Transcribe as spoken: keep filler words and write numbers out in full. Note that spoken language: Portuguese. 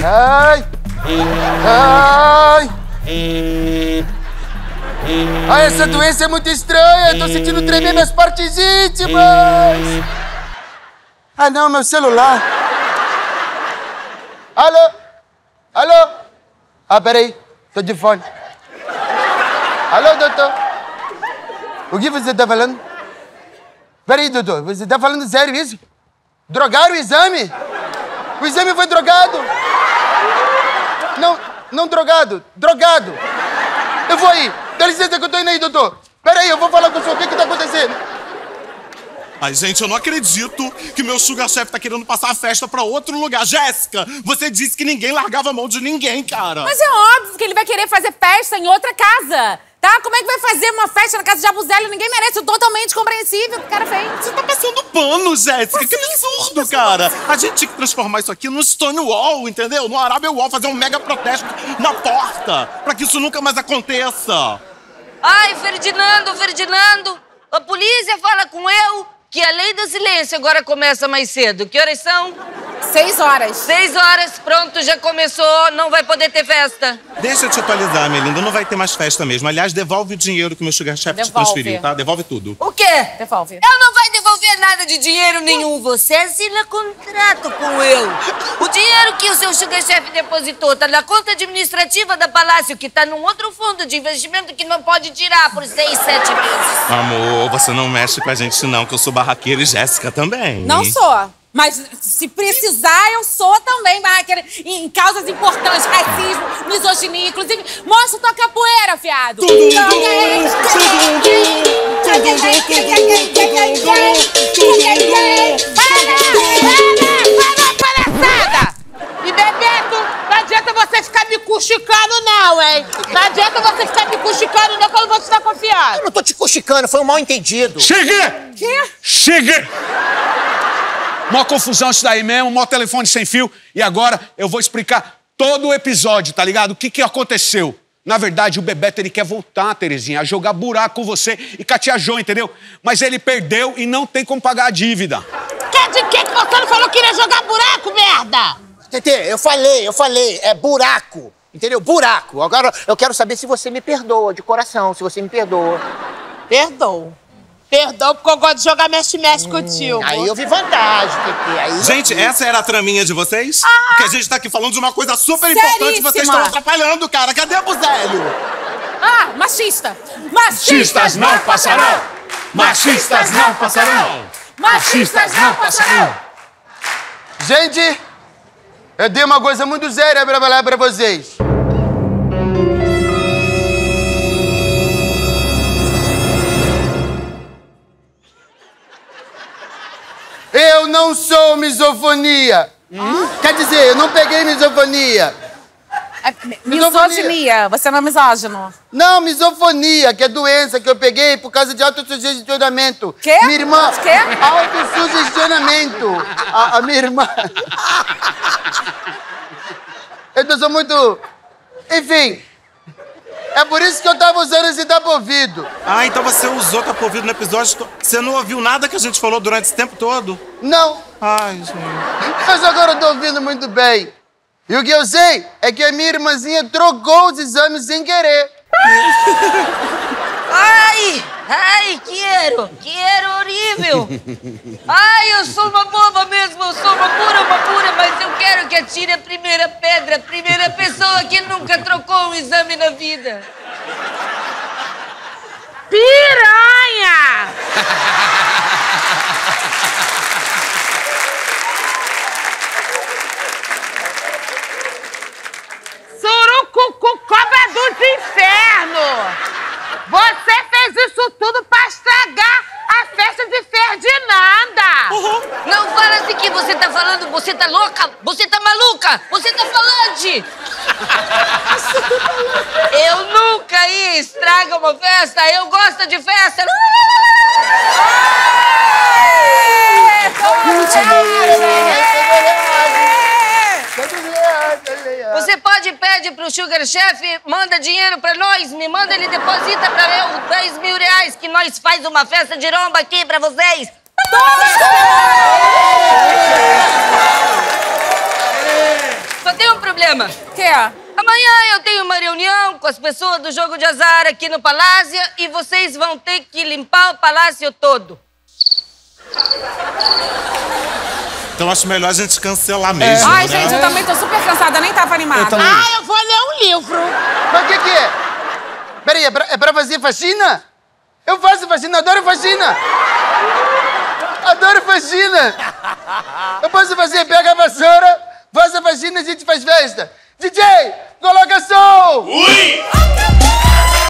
Ai! Ai! Ai, essa doença é muito estranha. Eu tô sentindo tremer minhas partes íntimas. Ah, não, meu celular. Alô? Alô? Ah, peraí. Tô de fone. Alô, doutor? O que você tá falando? Peraí, doutor. Você tá falando sério isso? Drogaram o exame? O exame foi drogado? Não, não drogado. Drogado. Eu vou aí. Dá licença que eu tô indo aí, doutor. Peraí, eu vou falar com o senhor. O que que tá acontecendo? Ai, gente, eu não acredito que meu sugar chef tá querendo passar a festa pra outro lugar. Jéssica, você disse que ninguém largava a mão de ninguém, cara. Mas é óbvio que ele vai querer fazer festa em outra casa, tá? Como é que vai fazer uma festa na casa de Abuzélio? Ninguém merece, totalmente compreensível o que o cara fez. Você tá passando pano, Jéssica. Que absurdo, cara. A gente tinha que transformar isso aqui no Stonewall, entendeu? No Arábia Wall, fazer um mega protesto na porta, pra que isso nunca mais aconteça. Ai, Ferdinando, Ferdinando, a polícia fala com eu que a lei do silêncio agora começa mais cedo. Que horas são? Seis horas. Seis horas, pronto, já começou, não vai poder ter festa. Deixa eu te atualizar, Melinda, não vai ter mais festa mesmo. Aliás, devolve o dinheiro que o meu sugar chef te transferiu, tá? Devolve tudo. O quê? Devolve. Eu não vai devolver nada de dinheiro nenhum. Você assina contrato com eu. O dinheiro que o seu sugar chef depositou tá na conta administrativa da Palácio, que tá num outro fundo de investimento que não pode tirar por seis, sete meses. Amor, você não mexe com a gente não, que eu sou barraqueira e Jéssica também. Não sou. Mas se precisar, eu sou também barraqueira em causas importantes, racismo, misoginia, inclusive, mostra tua capoeira, fiado. Palhaçada! E Bebeto, não adianta você ficar me cuxicando não, hein? Não adianta você ficar me cuxicando não, que eu não vou te dar confiança. Eu não tô te cuxicando, foi um mal entendido. Cheguei! Quê? Cheguei! Mó confusão isso daí mesmo, mó telefone sem fio. E agora eu vou explicar todo o episódio, tá ligado? O que que aconteceu. Na verdade, o Bebeto, ele quer voltar, Terezinha, a jogar buraco com você e com a tia Jo, entendeu? Mas ele perdeu e não tem como pagar a dívida. Quer de que que você não falou que iria jogar buraco, merda? Tetê, eu falei, eu falei, é buraco. Entendeu? Buraco. Agora eu quero saber se você me perdoa, de coração, se você me perdoa. Perdão. Perdão, porque eu gosto de jogar mexe-mexe hum, contigo. Aí eu vi vantagem, Tetê. Aí gente, eu... essa era a traminha de vocês? Ah. Porque a gente tá aqui falando de uma coisa super importante e vocês estão atrapalhando, cara. Cadê o Buzélio? Ah, machista. Machistas não passarão! Machistas não passarão! Machistas não passarão! Gente, eu dei uma coisa muito séria pra falar pra vocês. Eu não sou misofonia. Hum? Quer dizer, eu não peguei misofonia. É, misoginia. Você não é misógino. Não, misofonia, que é doença que eu peguei por causa de autossugestionamento. Quê? Minha irmã... Quê? Autossugestionamento. A, a minha irmã... Eu sou muito... Enfim... É por isso que eu tava usando esse tapa-ouvido. Ah, então você usou tapa-ouvido no episódio... Você não ouviu nada que a gente falou durante esse tempo todo? Não. Ai, gente... Mas agora eu tô ouvindo muito bem. E o que eu sei é que a minha irmãzinha trocou os exames sem querer. Ai! Ai, quero! Quero horrível! Ai, eu sou uma boba mesmo, eu sou uma pura, uma pura, mas eu quero que atire a primeira pedra, a primeira pessoa que nunca trocou um exame na vida. Piranha! Surucucu, cobra dos infernos! Você fez isso tudo pra estragar a festa de Ferdinanda! Uhum. Não fala assim que você tá falando, você tá louca, você tá maluca, você tá falante! Eu nunca ia estragar uma festa, eu gosto de festa! Você pode pedir pro Sugar Chef, manda dinheiro pra nós, me manda, ele deposita pra eu dez mil reais que nós faz uma festa de romba aqui pra vocês. Só tem um problema. O quê? Amanhã eu tenho uma reunião com as pessoas do jogo de azar aqui no Palácio e vocês vão ter que limpar o palácio todo. Então acho melhor a gente cancelar mesmo, Ai, né? gente, eu também tô super cansada, nem tava animada. Ah, eu vou ler um livro. Mas o que que é? Peraí, é pra, é pra fazer faxina? Eu faço faxina, adoro faxina. Adoro faxina. Eu posso fazer, pega a vassoura, faça faxina e a gente faz festa. D J, coloca som! Ui!